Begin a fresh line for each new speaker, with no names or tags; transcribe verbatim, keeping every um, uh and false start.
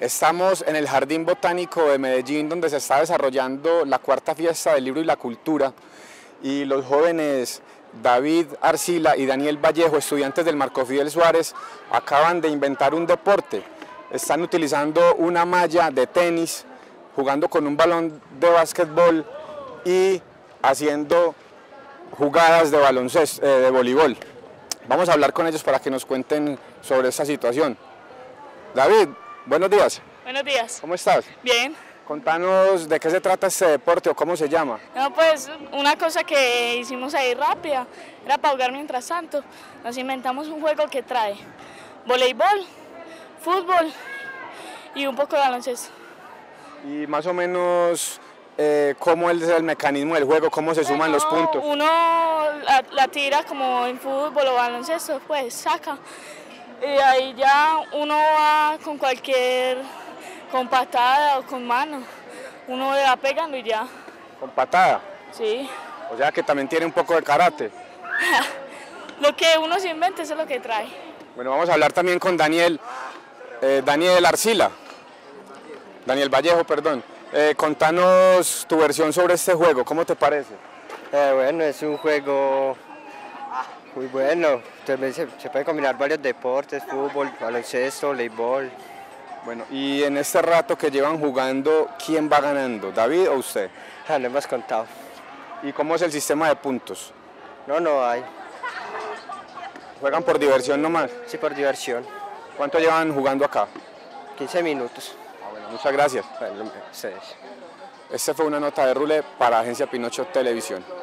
Estamos en el Jardín Botánico de Medellín, donde se está desarrollando la cuarta fiesta del libro y la cultura, y los jóvenes David Arcila y Daniel Vallejo, estudiantes del Marco Fidel Suárez, acaban de inventar un deporte. Están utilizando una malla de tenis, jugando con un balón de básquetbol y haciendo jugadas de baloncesto, eh, de voleibol. Vamos a hablar con ellos para que nos cuenten sobre esta situación. David, buenos días.
Buenos días.
¿Cómo estás?
Bien.
Contanos de qué se trata este deporte o cómo se llama.
No, pues una cosa que hicimos ahí rápida, era para jugar mientras tanto. Nos inventamos un juego que trae voleibol, fútbol y un poco de baloncesto.
Y más o menos, eh, ¿cómo es el mecanismo del juego? ¿Cómo se suman
Bueno,
los puntos?
Uno la, la tira como en fútbol o baloncesto, pues saca. Y ahí ya uno va con cualquier, con patada o con mano, uno le va pegando y ya.
¿Con patada?
Sí.
O sea que también tiene un poco de karate.
Lo que uno se inventa, eso es lo que trae.
Bueno, vamos a hablar también con Daniel, eh, Daniel Arcila, Daniel Vallejo, perdón. Eh, contanos tu versión sobre este juego, ¿cómo te parece?
Eh, bueno, es un juego muy bueno, también se, se pueden combinar varios deportes, fútbol, baloncesto, voleibol.
Bueno, y en este rato que llevan jugando, ¿quién va ganando, David o usted?
Ah, no hemos contado.
¿Y cómo es el sistema de puntos?
No, no hay.
¿Juegan por diversión nomás?
Sí, por diversión.
¿Cuánto llevan jugando acá?
quince minutos.
Ah, bueno, muchas gracias.
Bueno, ustedes.
Esta fue una nota de Rule para Agencia Pinocho Televisión.